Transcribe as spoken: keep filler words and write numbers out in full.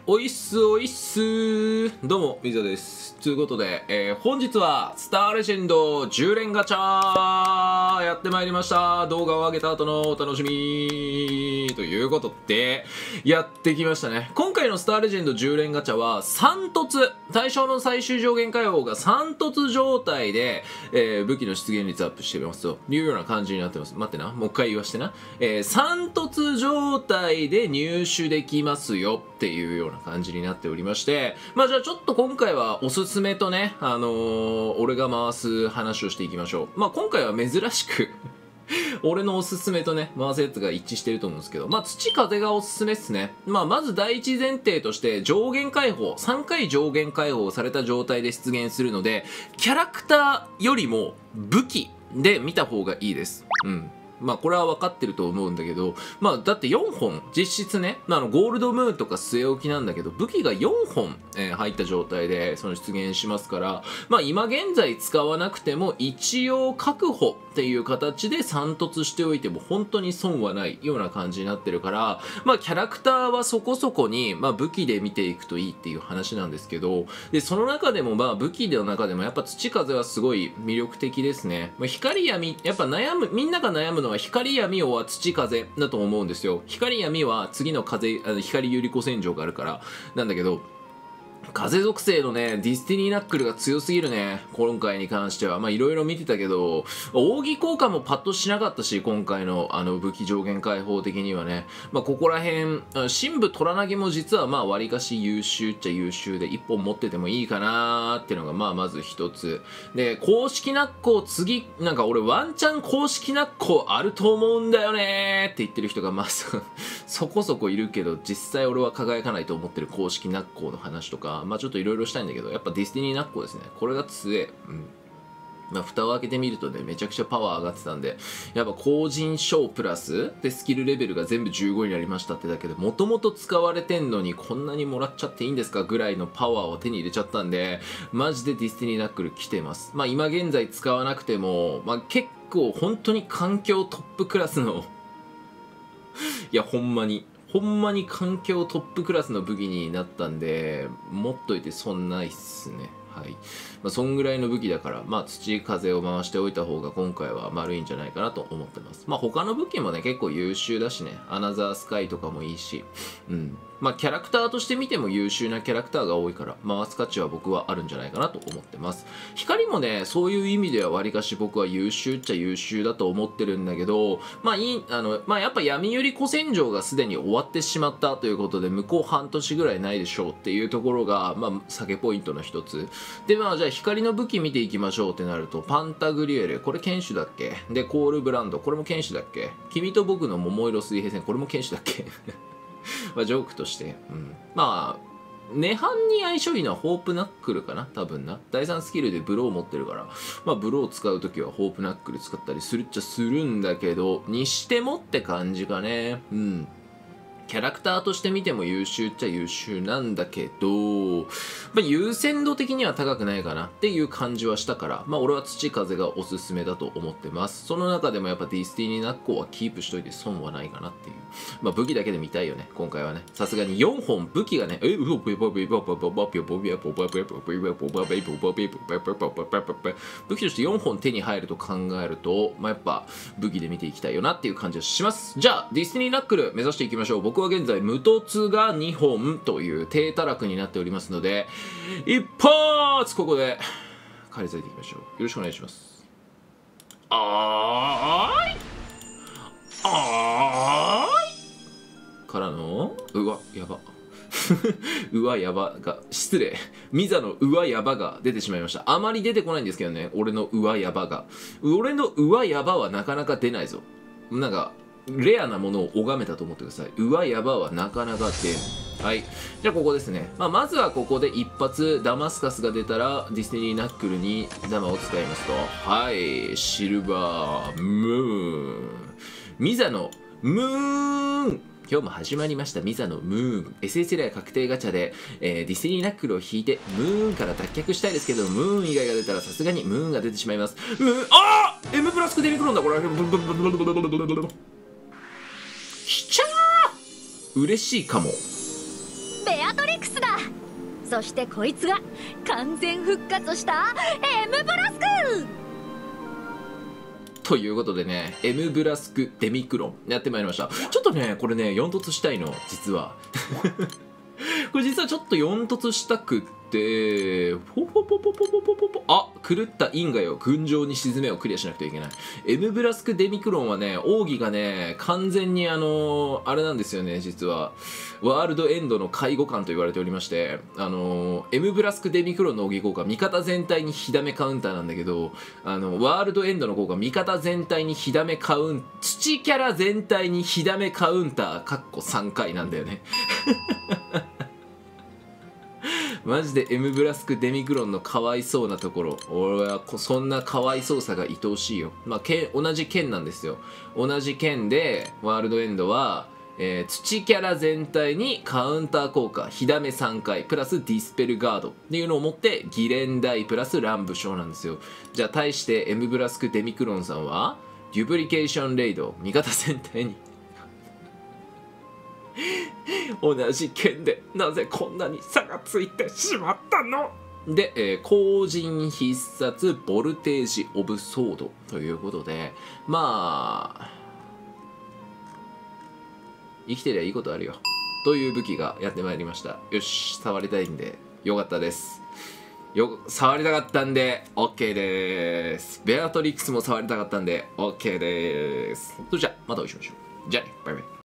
おいっすおいっすどうも、みぞです。ということで、えー、本日は、スターレジェンドじゅう連ガチャやってまいりました。動画を上げた後のお楽しみということで、やってきましたね。今回のスターレジェンドじゅう連ガチャは、さん突。対象の最終上限解放がさん突状態で、えー、武器の出現率アップしてますというような感じになってます。待ってな。もう一回言わしてな。えー、さん突状態で入手できますよっていうような感じになっておりまして、まあじゃあちょっと今回はおすすめとね、あのー、俺が回す話をしていきましょう。まあ今回は珍しく俺のおすすめとね、回すやつが一致してると思うんですけど、まあ土風がおすすめっすね。まあまず第一前提として上限解放、さんかい上限解放された状態で出現するので、キャラクターよりも武器で見た方がいいです。うん。まあこれは分かってると思うんだけど、まあだってよんほん、実質ね、まあ、あのゴールドムーンとか据え置きなんだけど、武器がよんほん、えー、入った状態でその出現しますから、まあ今現在使わなくても一応確保っていう形でさん突しておいても本当に損はないような感じになってるから、まあキャラクターはそこそこに、まあ武器で見ていくといいっていう話なんですけど、で、その中でもまあ武器の中でもやっぱ土風はすごい魅力的ですね。まあ、光闇、やっぱ悩む、みんなが悩むのは光闇は土風だと思うんですよ。光闇は次の風、あの光百合子戦場があるからなんだけど、風属性のね、ディスティニーナックルが強すぎるね。今回に関しては。まあいろいろ見てたけど、奥義効果もパッとしなかったし、今回のあの武器上限解放的にはね。まあここら辺、深部虎投げも実はまあ割かし優秀っちゃ優秀で、一本持っててもいいかなーっていうのがまあまず一つ。で、公式ナッコ次、なんか俺ワンチャン公式ナッコあると思うんだよねーって言ってる人がまあそこそこいるけど、実際俺は輝かないと思ってる公式ナッコの話とか、まあちょっといろいろしたいんだけど、やっぱディスティニーナッコですね。これが強え。うん。まあ蓋を開けてみるとね、めちゃくちゃパワー上がってたんで、やっぱ後人賞プラスでスキルレベルが全部じゅうごになりましたってだけで、もともと使われてんのにこんなにもらっちゃっていいんですかぐらいのパワーを手に入れちゃったんで、マジでディスティニーナックル来てます。まあ今現在使わなくても、まあ結構本当に環境トップクラスのいやほんまに。ほんまに環境トップクラスの武器になったんで、持っといて損ないっすね。はい。まあ、そんぐらいの武器だから、まあ、土風を回しておいた方が今回は丸いんじゃないかなと思ってます。まあ、他の武器もね、結構優秀だしね。アナザースカイとかもいいし。うん。まあ、キャラクターとして見ても優秀なキャラクターが多いから、回す価値は僕はあるんじゃないかなと思ってます。光もね、そういう意味ではわりかし僕は優秀っちゃ優秀だと思ってるんだけど、まあ、いい、あの、まあ、やっぱ闇百合子戦場がすでに終わってしまったということで、向こう半年ぐらいないでしょうっていうところが、まあ、下げポイントの一つ。で、まあ、じゃあ光の武器見ていきましょうってなると、パンタグリュエル、これ剣手だっけ？で、コールブランド、これも剣手だっけ？君と僕の桃色水平線、これも剣手だっけ？まあ、ジョークとして。うん。まあ、涅槃に相性いいのはホープナックルかな多分な。だいさんスキルでブロー持ってるから、まあブロー使うときはホープナックル使ったりするっちゃするんだけど、にしてもって感じかね。うん。キャラクターとして見ても優秀っちゃ優秀なんだけど、まあ、優先度的には高くないかなっていう感じはしたから、まあ俺は土風がおすすめだと思ってます。その中でもやっぱディスティニーナッコはキープしといて損はないかなっていう。まあ武器だけで見たいよね、今回はね。さすがによんほん武器がね、え、うお、武器としてよんほん手に入ると考えると、まあやっぱ武器で見ていきたいよなっていう感じはします。じゃあ、ディスティニーナックル目指していきましょう。僕は現在無凸がにほんという低たらくになっておりますので、一発ここで返り咲いていきましょう。よろしくお願いします。あーいあーいからのうわやばうわやばが失礼ミザのうわやばが出てしまいました。あまり出てこないんですけどね、俺のうわやばが。俺のうわやばはなかなか出ないぞ。なんかレアなものを拝めたと思ってください。うわやばはなかなか出ん。はい。じゃあここですね。まあ、まずはここで一発ダマスカスが出たらディスティニーナックルにダマを使いますと。はい。シルバームーン。ミザのムーン。今日も始まりましたミザのムーン エスエス レア確定ガチャで、えー、ディスティニーナックルを引いてムーンから脱却したいですけど、ムーン以外が出たらさすがにムーンが出てしまいます。ムーンあー M プラスクデミクロンだこれ。きちゃー嬉しいかも。 ベアトリクスだ。そしてこいつが完全復活した エム ブラスクということでね、エム ブラスクデミクロンやってまいりました。ちょっとねこれねよん突したいの実はこれ実はちょっとよん突したくってポポポポポポポポポあ狂った因果よ群青に沈めをクリアしなくてはいけない。 エム ブラスクデミクロンはね奥義がね完全にあのあれなんですよね。実はワールドエンドの介護官と言われておりまして、あの エム ブラスクデミクロンの奥義効果味方全体に火ダメカウンターなんだけど、あのワールドエンドの効果味方全体に火ダメカウン土キャラ全体に火ダメカウンターかっこさんかいなんだよねマジで エム ブラスクデミクロンのかわいそうなところ、俺はそんなかわいそうさが愛おしいよ。まあ剣同じ剣なんですよ。同じ剣でワールドエンドは、えー、土キャラ全体にカウンター効果火ダメさんかいプラスディスペルガードっていうのを持ってギレンダイプラス乱舞将なんですよ。じゃあ対して エム ブラスクデミクロンさんはデュプリケーションレイド味方全体に同じ剣でなぜこんなに差がついてしまったので、えー、後陣必殺ボルテージオブソードということで、まあ生きてりゃいいことあるよという武器がやってまいりました。よし触りたいんでよかったです。よ触りたかったんで OK です。ベアトリックスも触りたかったんで OK です。それじゃあまたお会いしましょう。じゃあねバイバイ。